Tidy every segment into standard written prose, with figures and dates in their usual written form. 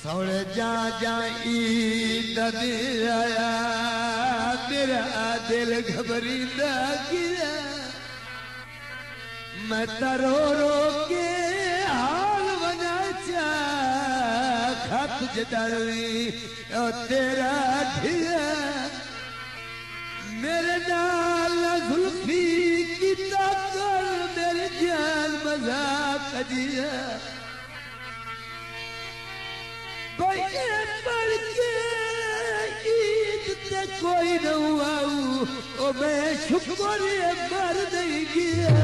सौड़े जा जाई ददिया तेरा दिल घबरींदा गिया मैं तरो रो के हाल बना चा खत जदड़ी ओ तेरा ढिया मेरे नाल जुल्फी की ताकत मेरी जान मजाक जिया पर के ईद ते कोई न आऊ ओ मैं शुक्र मर नहीं गया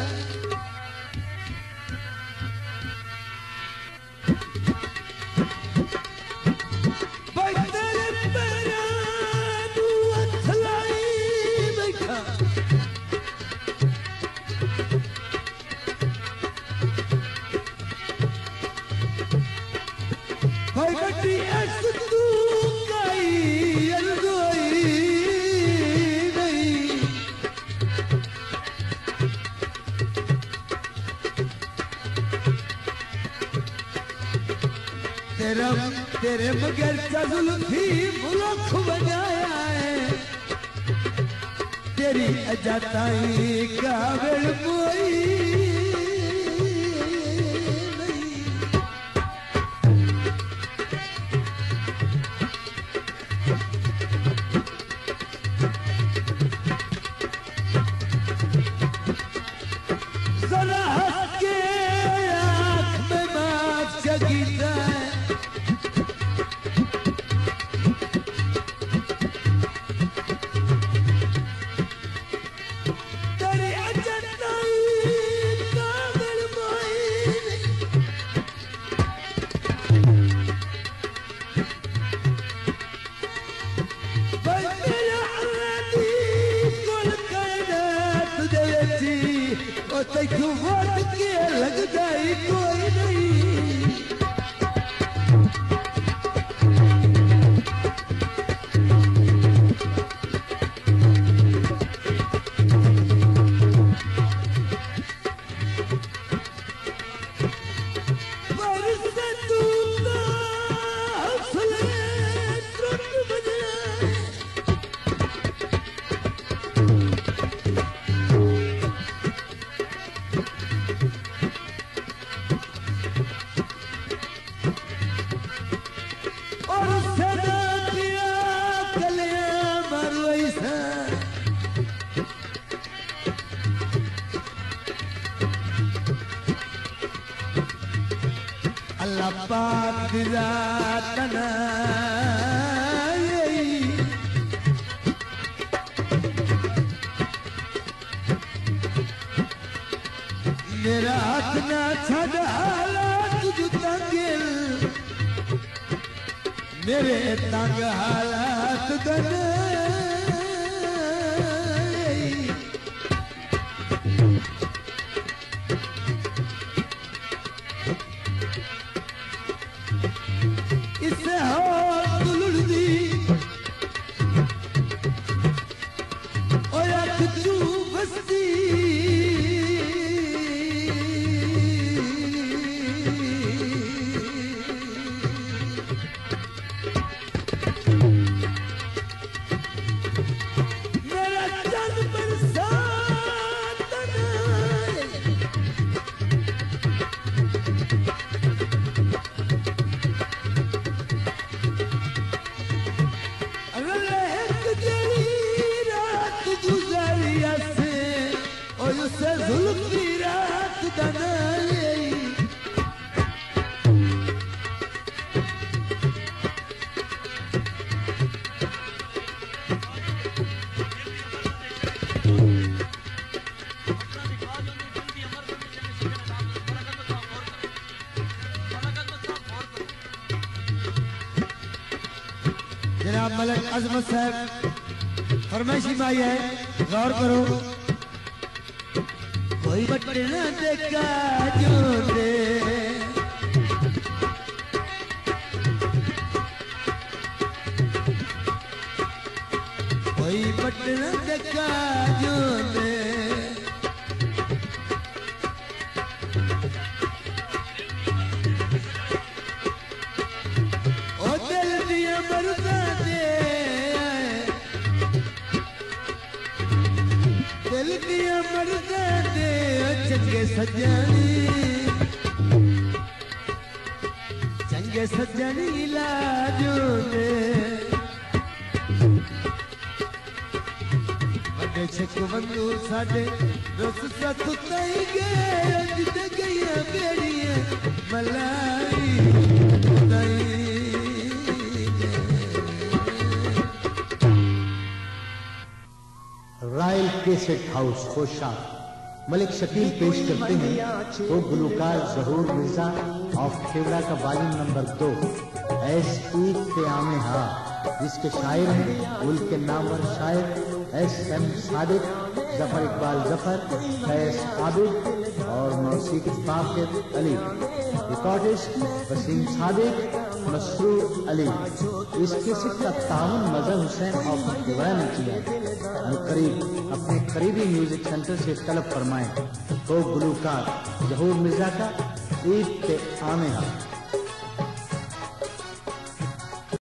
तेरे मगर जुल्फी मुल्क बनाया है तेरी अजाताई काबिल कोई जरा हंस के आँख में माफ जगीता है लगता ही कोई नहीं अल्लाह पाक दिला तना मेरा हाथ ना छड़ हालात जुता गिल मेरे तंग हालात दन इससे हो दुलुड़ी और अखजू बस्ती जुल्फी रात दनाई जनाब मलक अजमत साहब फरमाइशी माई है, गौर करो। कोई बटना देखा जो दे, कोई बटना देखा जो दे, सजनी लाजो दे वडे छक वंदू साडे रस सत तई गए जिद गया बेड़िए मलाई रॉयल कैसेट हाउस खोशा मलिक शकील पेश करते हैं वो गुलकार ज़हूर मिर्जा ऑफ खेवड़ा का वॉल्यूम नंबर 2 एस ईद के आमे हा, जिसके शायर हैं मुल्क के नामवर शायर एस एम सादिक, जफर इकबाल जफर, फैज आबिद और मौसीकी बाकिर अली। रिकॉर्डिस्ट वसीम सादिक, मसरूर अली। इस कैसेट का ताउन मजहर हुसैन ऑफ खेवड़ा ने किया। करीब अपने करीबी म्यूजिक सेंटर से तलब फरमाएं तो गुलकार ज़हूर मिर्जा का ईद के आमे हा।